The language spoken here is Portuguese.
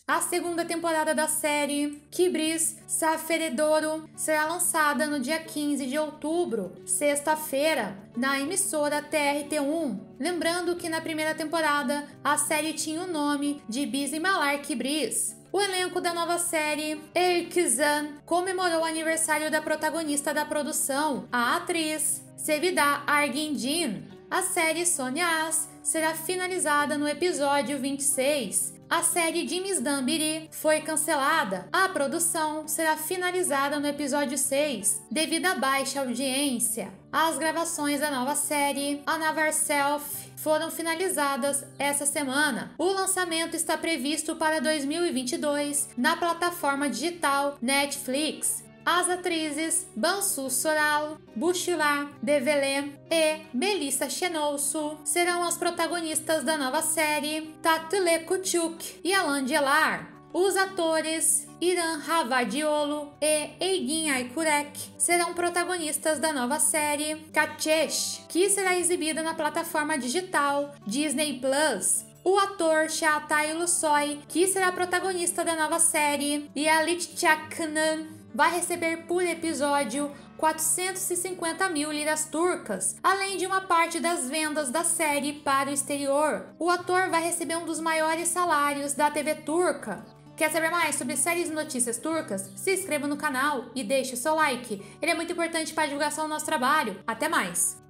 A segunda temporada da série Kibris Saferedouro será lançada no dia 15 de outubro, sexta-feira, na emissora TRT1. Lembrando que na primeira temporada a série tinha o nome de Bismalar Kibris. O elenco da nova série, Erkizan, comemorou o aniversário da protagonista da produção, a atriz Sevida Argindin. A série Sonia As será finalizada no episódio 26. A série de Miss Dambiri foi cancelada. A produção será finalizada no episódio 6, devido à baixa audiência. As gravações da nova série, Another Self, foram finalizadas essa semana. O lançamento está previsto para 2022 na plataforma digital Netflix. As atrizes Bansu Soral, Bushila Devele e Melissa Chenosso serão as protagonistas da nova série Tatle Kuchuk e Alan Gelar. Os atores Iran Havadiolo e Eigin Aikurek serão protagonistas da nova série Kachesh, que será exibida na plataforma digital Disney Plus. O ator Chaatai Lussoy, que será protagonista da nova série, e Alit Chaknan vai receber por episódio 450 mil liras turcas, além de uma parte das vendas da série para o exterior. O ator vai receber um dos maiores salários da TV turca. Quer saber mais sobre séries e notícias turcas? Se inscreva no canal e deixe o seu like. Ele é muito importante para a divulgação do nosso trabalho. Até mais!